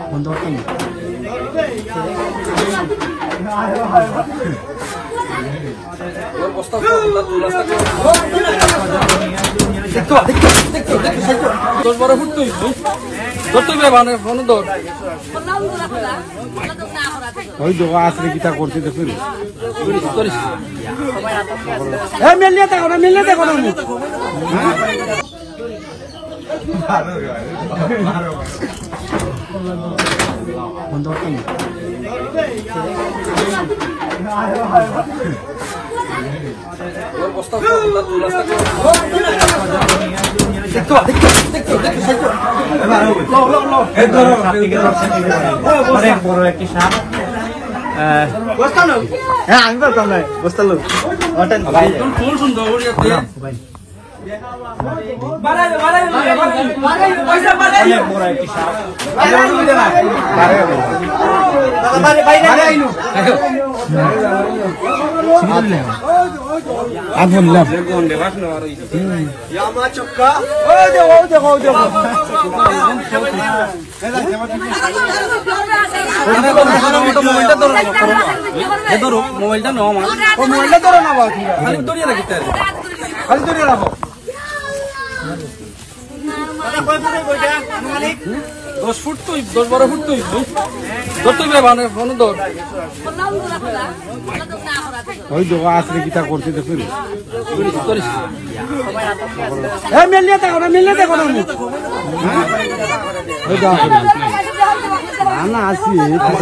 বন্ধ করতে ওই দোকা আসলে কিতা করছে দেখুন মেললে দেখো না মেললে দেখো না বন্ধ করতে আমি বলতাম না বস্তা লোক মোবাইলটা নো মোবাইলটা ধরো না খালি দড়িয়ে রাখি খালি দড়িয়ে রাখো 10 ফুট তো 10-12 ফুট তো ধরতে হবে ফোন ধর ওই দোকা আসলে কিতা করছে দেখুন মেললে দেখো না না আসি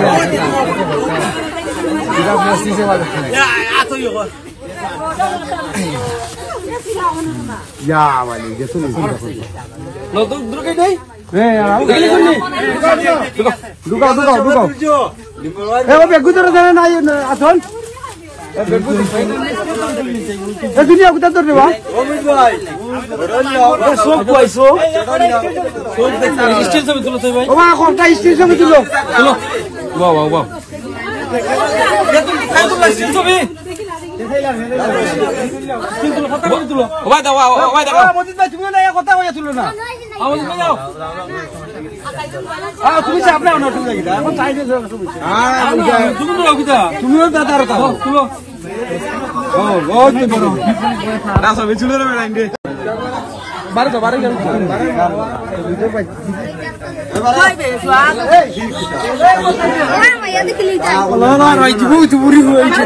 Ya vale, ya son no dulu kayak deh. Duga. Begu terus jalan ayo Ason. Begu. Dunia kita terus bang. Sok boy sok. Stil sama dulu boy. Oh aku tak stil sama dulu. Wow. Ya tuh kan tuh stil sama. তুমি চাপনা না তুমি লাগি এখন চাইছে তুমি তো লগিতা তুমিও দাদার তা তুলো ও বহুত বড় না সব চুলে রে লাইন বারে গেল ভিডিও পাই ভাই বে সোয়াল এই মাইয়া দেখলি যা না রাই জিবু তুরি হইছে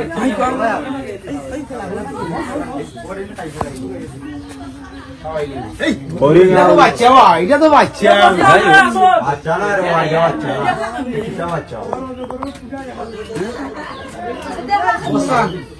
এটা তো বাচ্চা বাচ্চা না রে বাচ্চা